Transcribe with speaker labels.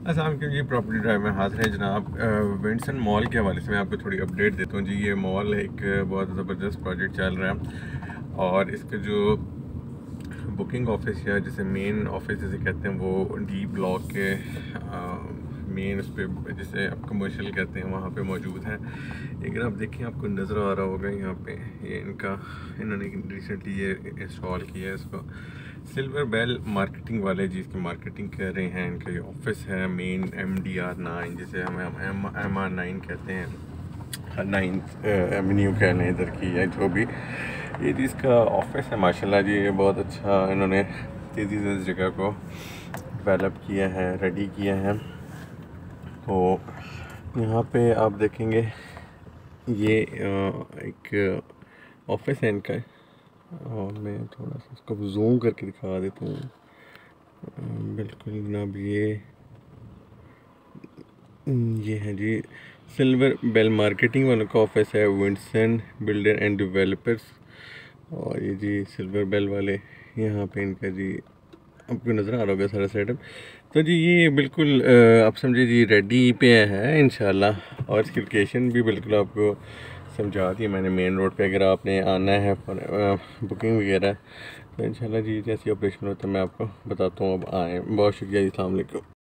Speaker 1: अस्सलाम वालेकुम जी। Property drive में हाजिर है जनाब। विंडसन मॉल के हवाले से मैं आपको थोड़ी अपडेट देता हूँ जी। ये मॉल एक बहुत ज़बरदस्त प्रोजेक्ट चल रहा है और इसका जो बुकिंग ऑफिस या जिसे मेन ऑफिस जिसे कहते हैं वो डी ब्लॉक के मेन उस पर जिसे आप कमर्शियल कहते हैं वहाँ पे मौजूद है। अगर आप देखें आपको नज़र आ रहा होगा यहाँ पे ये इन्होंने रिसेंटली ये इंस्टॉल किया है इसको। सिल्वर बेल मार्केटिंग वाले जिसकी मार्केटिंग कर रहे हैं, इनका ये ऑफिस है मेन MDR9 जिसे हम MR9 कहते हैं, 9th एवेन्यू कह लें इधर की है जो भी। ये जिसका ऑफिस है माशाल्लाह जी, ये बहुत अच्छा इन्होंने तेज़ी से इस जगह को डेवलप किया है, रेडी किया है। तो यहाँ पे आप देखेंगे ये एक ऑफिस है इनका और मैं थोड़ा सा इसको जूम करके दिखा देता हूँ। बिल्कुल जनाब, ये है जी सिल्वर बेल मार्केटिंग वालों का ऑफिस है, विंडसन बिल्डर एंड डेवलपर्स। और ये जी सिल्वर बेल वाले यहाँ पे इनका जी आपको नज़र आ रहा होगा सारा सेटअप। तो जी ये बिल्कुल आप समझिए जी रेडी पे है इंशाल्लाह। और इसकी लोकेशन भी बिल्कुल आपको समझा दी मैंने, मेन रोड पे अगर आपने आना है बुकिंग वगैरह तो इंशाल्लाह जी जैसी ऑपरेशन होता है मैं आपको बताता हूँ। अब आएँ। बहुत शुक्रिया जी, अस्सलाम वालेकुम।